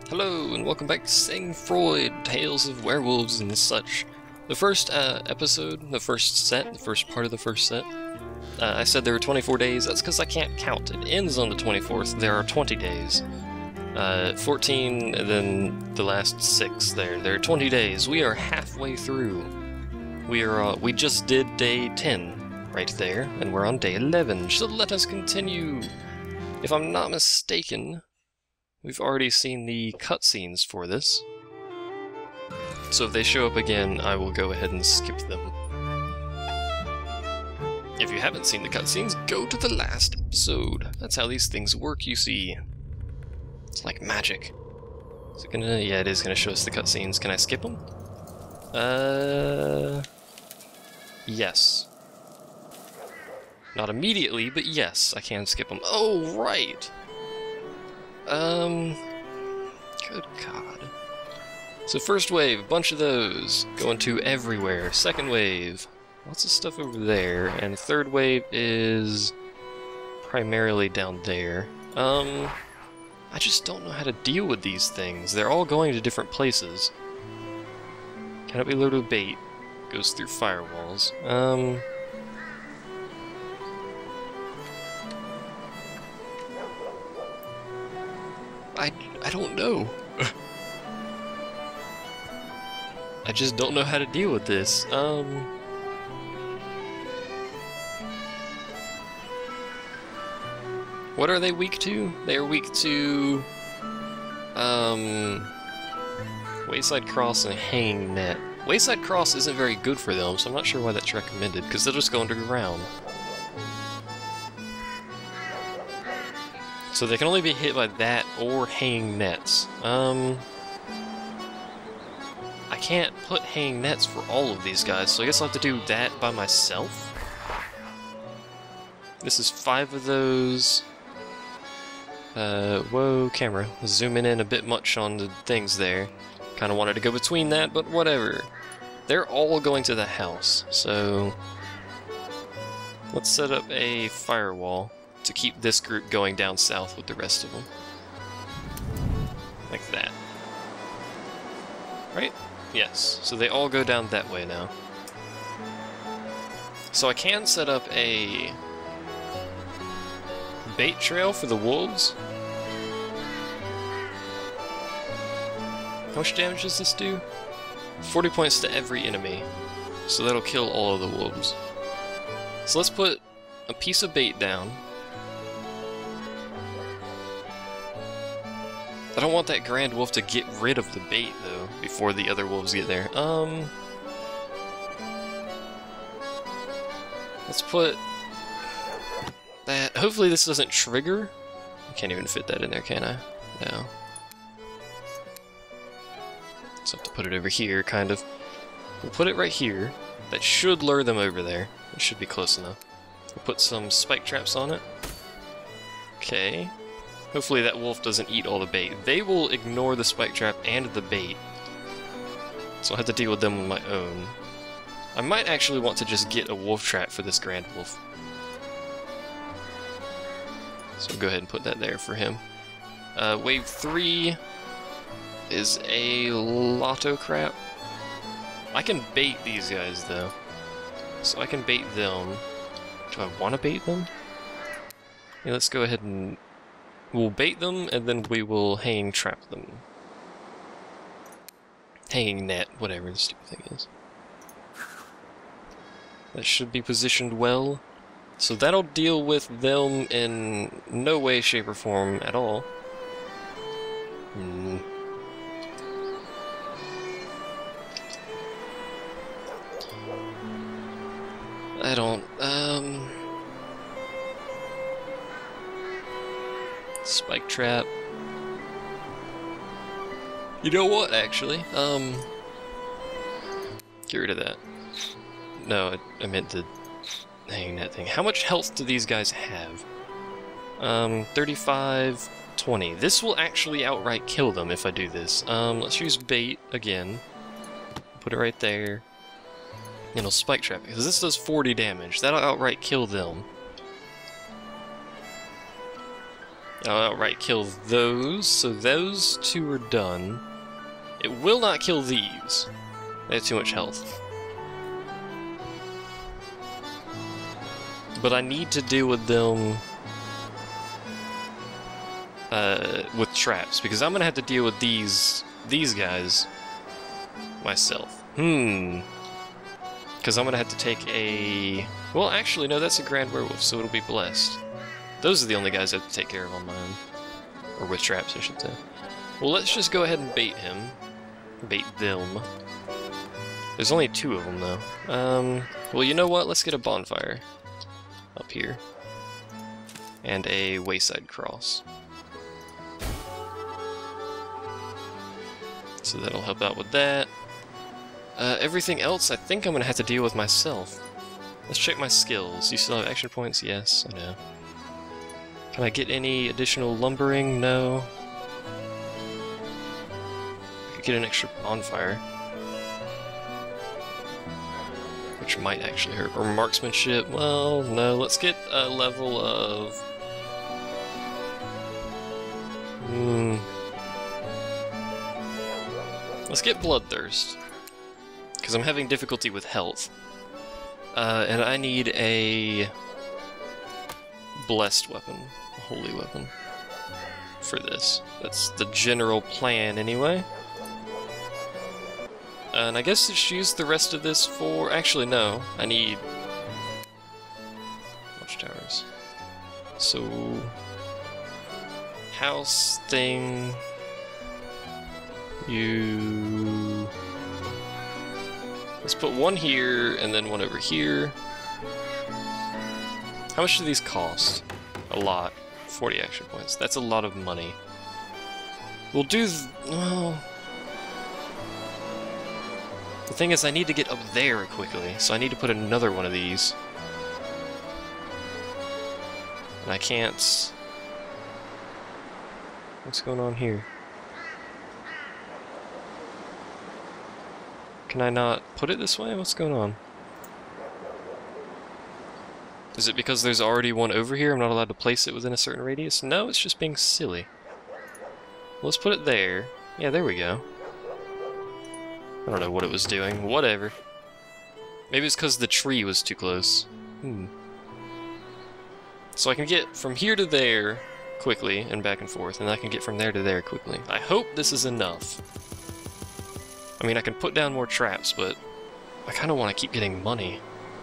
Hello, and welcome back to Sang-Froid, Tales of Werewolves and such. The first episode, the first part of the first set, I said there were 24 days. That's because I can't count. It ends on the 24th. There are 20 days. 14, and then the last 6 there. There are 20 days. We are halfway through. We just did day 10 right there, and we're on day 11. So let us continue. If I'm not mistaken, we've already seen the cutscenes for this. So if they show up again, I will go ahead and skip them. If you haven't seen the cutscenes, go to the last episode. That's how these things work, you see. It's like magic. Is it gonna... yeah, it is gonna show us the cutscenes. Can I skip them? Yes. Not immediately, but yes, I can skip them. Oh, right! Good God. So first wave, a bunch of those, going to everywhere. Second wave, lots of stuff over there. And third wave is primarily down there. I just don't know how to deal with these things. They're all going to different places. Cannot be loaded with bait. Goes through firewalls. I don't know. I just don't know how to deal with this. What are they weak to? They are weak to Wayside Cross and Hanging Net. Wayside Cross isn't very good for them, so I'm not sure why that's recommended, because they'll just go underground. So they can only be hit by that or hanging nets. I can't put hanging nets for all of these guys, so I guess I'll have to do that by myself. This is 5 of those. Whoa, camera. Zooming in a bit much on the things there. Kinda wanted to go between that, but whatever. They're all going to the house, so... let's set up a firewall to keep this group going down south with the rest of them. Like that. Right? Yes. So they all go down that way now. So I can set up a bait trail for the wolves. How much damage does this do? 40 points to every enemy. So that'll kill all of the wolves. So let's put a piece of bait down. I don't want that Grand Wolf to get rid of the bait, though, before the other wolves get there. Let's put that... hopefully this doesn't trigger. I can't even fit that in there, can I? No. So I have to put it over here, kind of. We'll put it right here. That should lure them over there. It should be close enough. We'll put some spike traps on it. Okay. Hopefully that wolf doesn't eat all the bait. They will ignore the spike trap and the bait. So I'll have to deal with them on my own. I might actually want to just get a wolf trap for this Grand Wolf. So I'll go ahead and put that there for him. Wave 3 is a lotto crap. I can bait these guys though. So I can bait them. Do I want to bait them? Yeah, let's go ahead and... we'll bait them, and then we will hanging trap them. Hanging net, whatever the stupid thing is. That should be positioned well. So that'll deal with them in no way, shape, or form at all. I don't, spike trap. You know what, actually? Get rid of that. No, I meant the hanging that thing. How much health do these guys have? 35, 20. This will actually outright kill them if I do this. Let's use bait again. Put it right there. And it'll spike trap it, because this does 40 damage. That'll outright kill them. I'll outright kill those, so those two are done. It will not kill these. They have too much health. But I need to deal with them with traps, because I'm gonna have to deal with these guys myself. Because I'm gonna have to take a... Well, actually, no, that's a Grand Werewolf, so it'll be blessed. Those are the only guys I have to take care of on my own. Or with traps, I should say. Well, let's just go ahead and bait him. Bait them. There's only 2 of them, though. Well, you know what? Let's get a bonfire up here. And a wayside cross. So that'll help out with that. Everything else, I think I'm gonna have to deal with myself. Let's check my skills. You still have action points? Yes, I know. Can I get any additional lumbering? No. I could get an extra bonfire. Which might actually hurt. Or marksmanship? Well, no. Let's get a level of... Let's get Bloodthirst. Because I'm having difficulty with health. And I need a blessed weapon, a holy weapon, for this. That's the general plan, anyway. And I guess just use the rest of this for... Actually, no. I need... watchtowers. So... house thing... You... Let's put one here, and then one over here. How much do these cost? A lot. 40 action points. That's a lot of money. We'll do... well... The thing is, I need to get up there quickly, so I need to put another one of these. And I can't... What's going on here? Can I not put it this way? What's going on? Is it because there's already one over here? I'm not allowed to place it within a certain radius? No, it's just being silly. Let's put it there. Yeah, there we go. I don't know what it was doing. Whatever. Maybe it's because the tree was too close. So I can get from here to there quickly and back and forth, and I can get from there to there quickly. I hope this is enough. I mean, I can put down more traps, but I kind of want to keep getting money.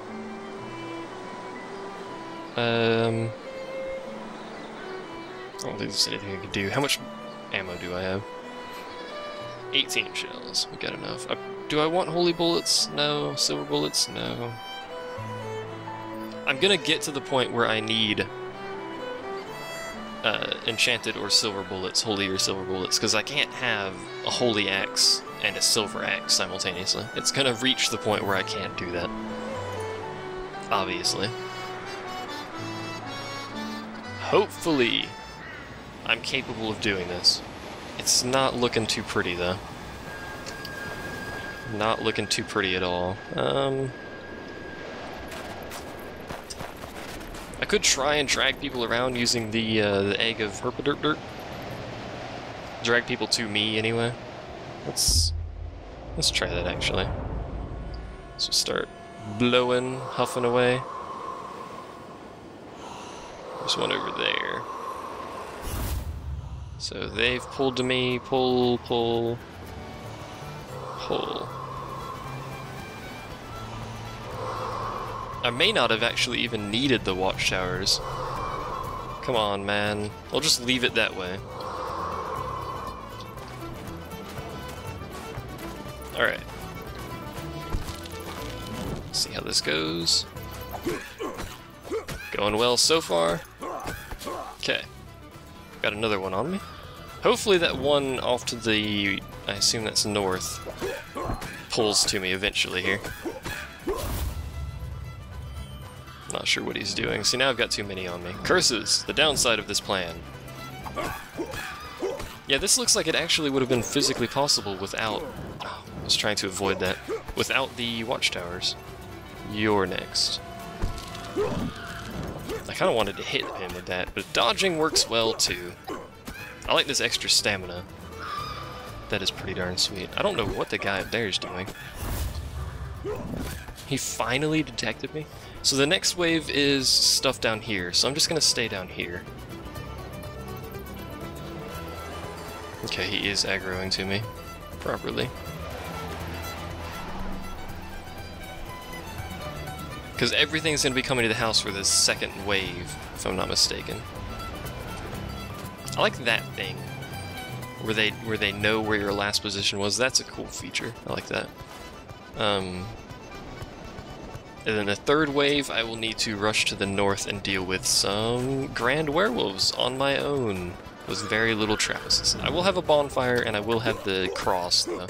I don't think there's anything I can do. How much ammo do I have? 18 shells. We got enough. Do I want holy bullets? No. Silver bullets? No. I'm gonna get to the point where I need enchanted or silver bullets, holy or silver bullets, because I can't have a holy axe and a silver axe simultaneously. It's gonna reach the point where I can't do that. Obviously. Hopefully, I'm capable of doing this. It's not looking too pretty, though. Not looking too pretty at all. I could try and drag people around using the egg of herpaderp. Drag people to me, anyway. Let's try that, actually. Let's just start blowing, huffing away. There's one over there. So they've pulled to me, pull, pull, pull. I may not have actually even needed the watchtowers. Come on, man. I'll just leave it that way. Alright. See how this goes. Going well so far. Okay. Got another one on me. Hopefully that one off to the... I assume that's north. Pulls to me eventually here. Not sure what he's doing. See, now I've got too many on me. Curses! The downside of this plan. Yeah, this looks like it actually would have been physically possible without... Oh, I was trying to avoid that. Without the watchtowers. You're next. I kind kind of wanted to hit him with that, but dodging works well too. I like this extra stamina. That is pretty darn sweet. I don't know what the guy up there is doing. He finally detected me. So the next wave is stuff down here, so I'm just gonna stay down here. Okay, he is aggroing to me properly. Because everything's going to be coming to the house for this second wave, if I'm not mistaken. I like that thing, where they know where your last position was. That's a cool feature. I like that. And then the third wave, I will need to rush to the north and deal with some grand werewolves on my own. With very little Travises. I will have a bonfire, and I will have the cross, though.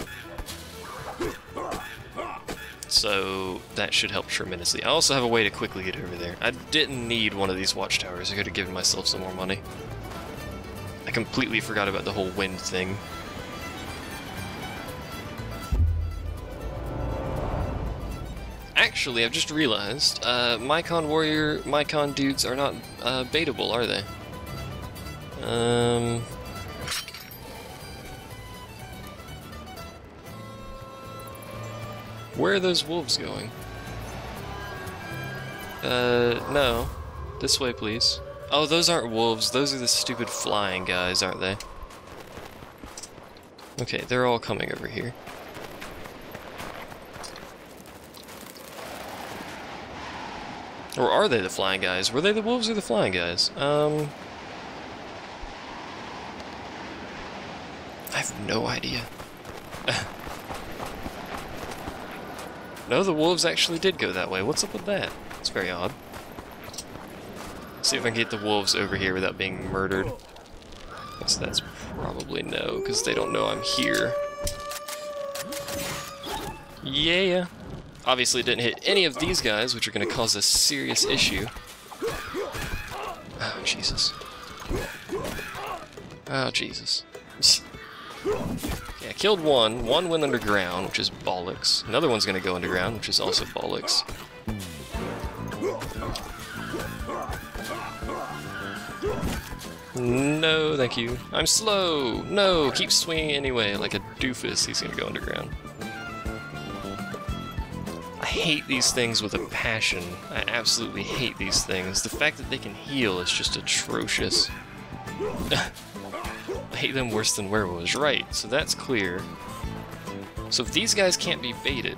So that should help tremendously. I also have a way to quickly get over there. I didn't need one of these watchtowers. I could have given myself some more money. I completely forgot about the whole wind thing. Actually, I've just realized, Mycon dudes are not baitable, are they? Where are those wolves going? No. This way, please. Oh, those aren't wolves. Those are the stupid flying guys, aren't they? Okay, they're all coming over here. Or are they the flying guys? Were they the wolves or the flying guys? I have no idea. No, the wolves actually did go that way. What's up with that? It's very odd. Let's see if I can get the wolves over here without being murdered. Guess that's probably no, because they don't know I'm here. Yeah. Obviously didn't hit any of these guys, which are going to cause a serious issue. Oh, Jesus. Oh, Jesus. Yeah, I killed one. One went underground, which is bollocks. Another one's gonna go underground, which is also bollocks. No, thank you. I'm slow! No, keep swinging anyway, like a doofus. He's gonna go underground. I hate these things with a passion. I absolutely hate these things. The fact that they can heal is just atrocious. I hate them worse than werewolves, right, so that's clear. So if these guys can't be baited,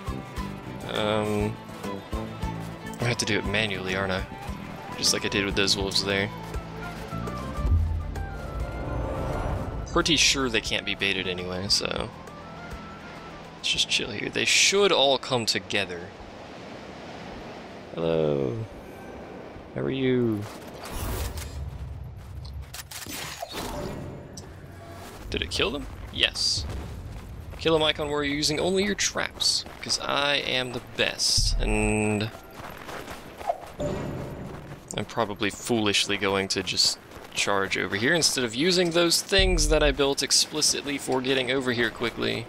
I have to do it manually, aren't I? Just like I did with those wolves there. Pretty sure they can't be baited anyway, so let's just chill here. They should all come together. Hello. How are you? Did it kill them? Yes. Kill a Mycon warrior using only your traps, because I am the best, and I'm probably foolishly going to just charge over here instead of using those things that I built explicitly for getting over here quickly.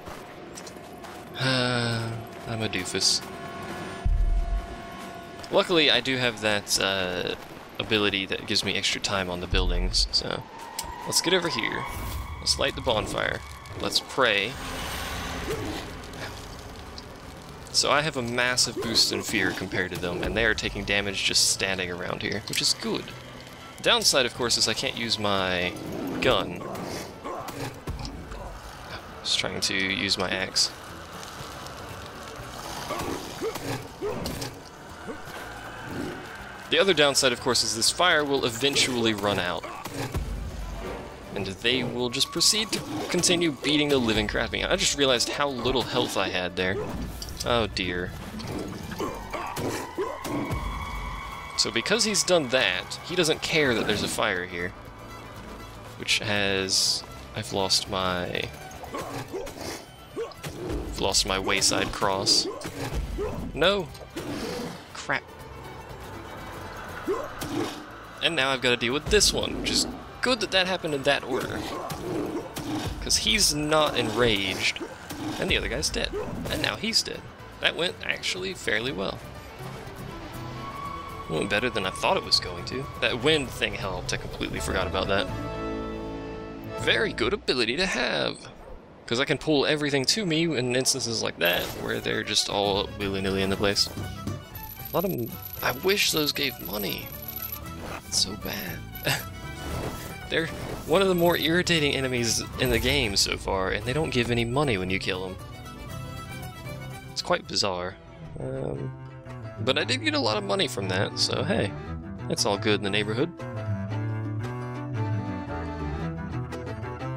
I'm a doofus. Luckily, I do have that ability that gives me extra time on the buildings, so let's get over here. Let's light the bonfire. Let's pray. So I have a massive boost in fear compared to them, and they are taking damage just standing around here, which is good. The downside, of course, is I can't use my gun. Just trying to use my axe. The other downside, of course, is this fire will eventually run out. And they will just proceed to continue beating the living crap out of me. I just realized how little health I had there. Oh dear. So because he's done that, he doesn't care that there's a fire here. Which has... I've lost my wayside cross. No! Crap. And now I've got to deal with this one, which is good that that happened in that order. Because he's not enraged, and the other guy's dead. And now he's dead. That went actually fairly well. Went better than I thought it was going to. That wind thing helped. I completely forgot about that. Very good ability to have. Because I can pull everything to me in instances like that, where they're just all willy-nilly in the place. A lot of them... I wish those gave money. It's so bad. They're one of the more irritating enemies in the game so far, and they don't give any money when you kill them. It's quite bizarre. But I did get a lot of money from that, so hey, it's all good in the neighborhood.